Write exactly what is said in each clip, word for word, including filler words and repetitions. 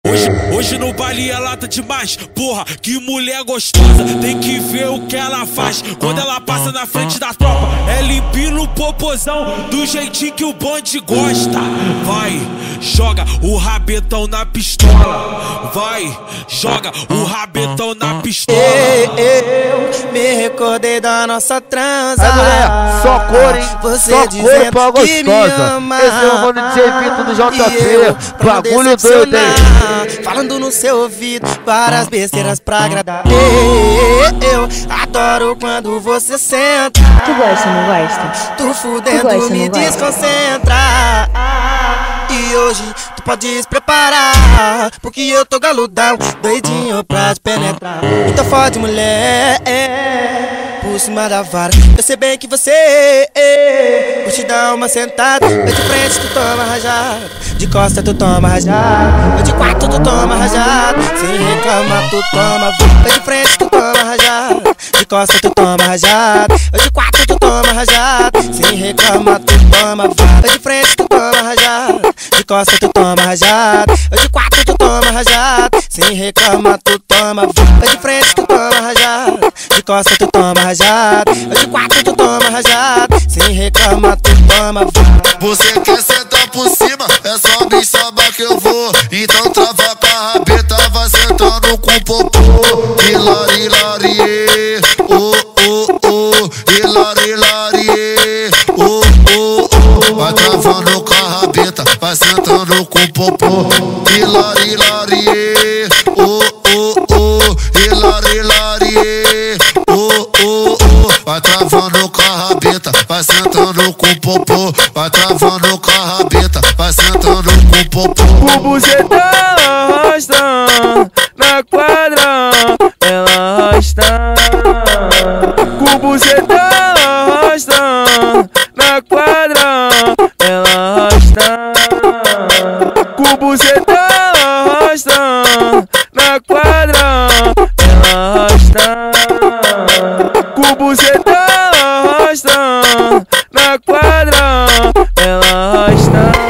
Hoje, hoje no baile é lata demais, porra, que mulher gostosa. Tem que ver o que ela faz quando ela passa na frente da tropa. É limpinho no popozão, do jeitinho que o bonde gosta. Vai, joga o rabetão na pistola. Vai, joga o rabetão na pistola. Eu me recordei da nossa transa. Aí, mulher, só cor, hein? Você só dizendo cor pra que me gostosa. ama. Esse é o mano de Evito do J E eu, P. pra não Bagulho doido, hein? falando no seu ouvido várias besteiras pra agradar. Eu adoro quando você senta. Tu gosta, não gosta? Tu fudendo Tu gosta, me não gosta? desconcentra. E hoje tu pode se preparar, porque eu tô galudão, doidinho pra te penetrar. Então fode, mulher, por cima da vara. Eu sei bem que você curte dar uma sentada. Eu de frente tu toma rajada, de costa tu toma rajada, eu de quatro tu toma rajada, sem reclamar tu toma. Eu de frente tu toma rajada, de costa tu toma rajada, eu de quatro tu toma rajada, sem reclamar tu toma. Eu de frente tu toma rajada, de costa tu toma rajada, eu de quatro tu toma rajada, sem reclamar tu toma. Eu de frente tu toma rajada, de costa tu toma rajada, eu de quatro tu toma rajada, sem reclamar tu toma. Você quer sentar por cima, é só me chamar que eu vou. Então trava com a rabeta, vai sentando com o popô. Hilari, lari, oh, oh, oh. Hilari, lari, oh, oh, oh. Vai travando com a rabeta, vai sentando com o popô. Hilari, lari, oh, oh, oh. Hilari, lari, oh, oh, oh. Vai travando com a rabeta, vai sentando com o popô. Vai travando com a rabeta, vai sentando com o popô. O bucetão arrasta na quadra, ela arrasta. O bucetão arrasta na quadra, ela arrasta. O bucetão arrasta na quadra, ela arrasta. O bucetão arrasta na quadra, ela arrasta.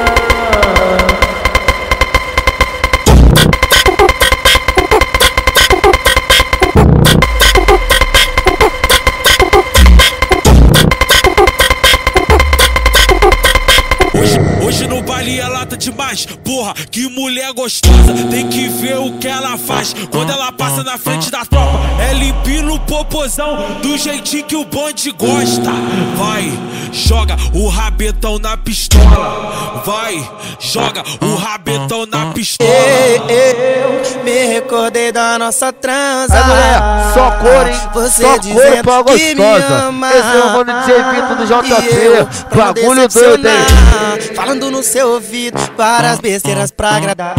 Hoje, hoje no baile é lata demais, porra, que mulher gostosa. Tem que ver o que ela faz quando ela passa na frente da tropa. É limpinho no popozão, do jeitinho que o bonde gosta. Vai, joga o rabetão na pistola. Vai, joga o rabetão na pistola. Eu me recordei da nossa transa. Aí, mulher, só cor, hein? Você só cor dizendo pra que me gostosa. ama. Esse é o mano de Evito do J E eu, P. pra não Bagulho doido, hein? falando no seu ouvido várias besteiras pra agradar.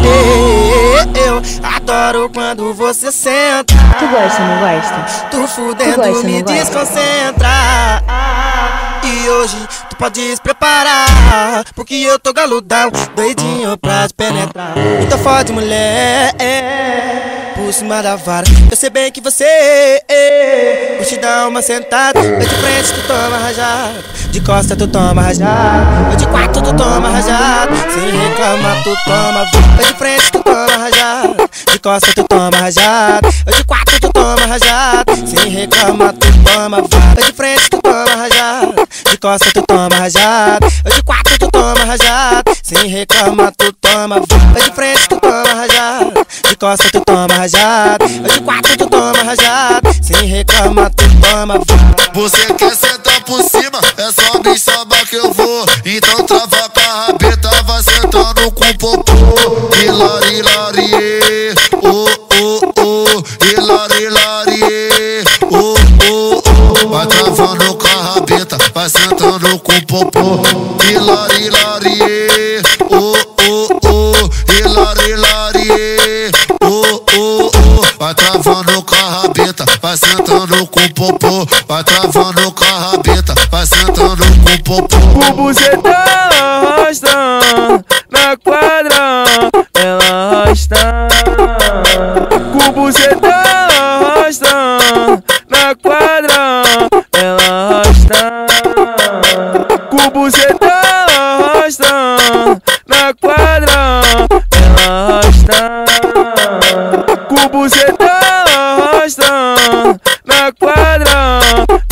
Eu adoro quando você senta. Tu gosta, não gosta? Tu fudendo Tu gosta, me não gosta? desconcentra. E hoje tu pode se preparar, porque eu tô galudão, doidinho pra te penetrar. Então fode, mulher, por cima da vara. Eu sei bem que você curte dar uma sentada. Eu de frente tu toma rajada, de costa tu toma rajada, eu de quatro tu toma rajada, sem reclamar tu toma. Eu de frente tu toma rajada, de costa tu toma rajada, eu de quatro tu toma rajada, sem reclamar tu toma. Eu de frente tu toma rajada, de costa tu toma rajada, eu de quatro tu toma rajada, sem reclamar tu toma. Eu de frente tu toma rajada, de costa tu toma rajada, eu de quatro tu toma rajada, sem reclamar tu toma. Você quer sentar por cima, é só me chamar que eu vou. Então trava com a rabeta, vai sentando com o popô. Hilari, lari, oh, oh, oh. Hilari, lari, oh, oh, oh. Vai travando com a rabeta, vai sentando com o popô. Hilari, lari, oh, oh, oh. Hilari, lari, oh, oh, oh. Vai travando com a rabeta, vai sentando com o popô. Vai travando com a rabeta, vai sentando com o popô. O bucetão arrasta na quadra, ela arrasta. O bucetão arrasta na quadra, ela arrasta. O bucetão arrasta na quadra, ela arrasta. Com bucetão arrastando na quadra,